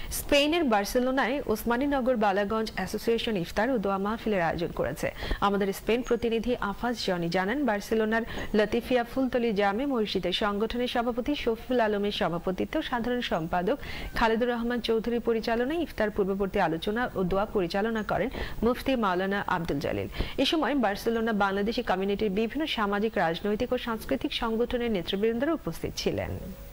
স্পেনের বার্সেলোনায় ওসমানীনগর বালাগঞ্জ অ্যাসোসিয়েশন ইফতার ও দোয়া মাহফিলের আয়োজন করেছে। আমাদের স্পেন প্রতিনিধি আফাজ জনি জানান, বার্সেলোনার লতিফিয়া ফুলতলি জামে মসজিদের সংগঠনের সভাপতি শফিউল আলমের সভাপতিত্বে সাধারণ সম্পাদক খালেদুর রহমান চৌধুরীর পরিচালনায় ইফতার পূর্ববর্তী আলোচনা ও দোয়া পরিচালনা করেন মুফতি মাওলানা আব্দুল জালিল। এ সময় বার্সেলোনা বাংলাদেশি কমিউনিটির বিভিন্ন সামাজিক, রাজনৈতিক ও সাংস্কৃতিক সংগঠনের নেতৃবৃন্দরা উপস্থিত ছিলেন।